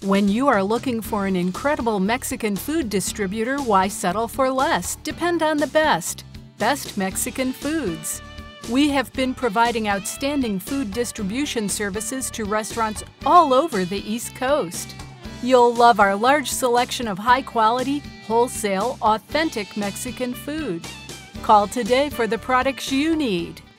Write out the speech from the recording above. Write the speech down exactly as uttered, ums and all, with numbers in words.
When you are looking for an incredible Mexican food distributor, why settle for less? Depend on the best. Best Mexican Foods. We have been providing outstanding food distribution services to restaurants all over the East Coast. You'll love our large selection of high-quality, wholesale, authentic Mexican food. Call today for the products you need.